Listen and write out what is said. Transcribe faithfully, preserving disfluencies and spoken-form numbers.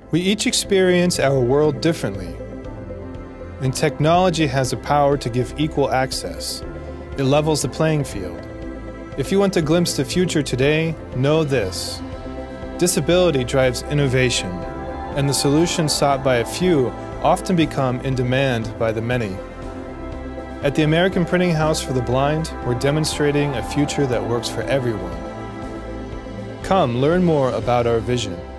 We each experience our world differently, and technology has the power to give equal access. It levels the playing field. If you want to glimpse the future today, know this: disability drives innovation, and the solutions sought by a few often become in demand by the many. At the American Printing House for the Blind, we're demonstrating a future that works for everyone. Come learn more about our vision.